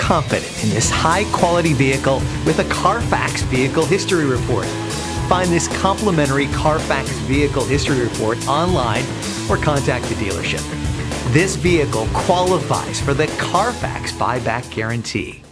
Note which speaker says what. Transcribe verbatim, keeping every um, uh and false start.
Speaker 1: confident in this high-quality vehicle with a Carfax Vehicle History Report. Find this complimentary Carfax Vehicle History Report online or contact the dealership. This vehicle qualifies for the Carfax Buyback Guarantee.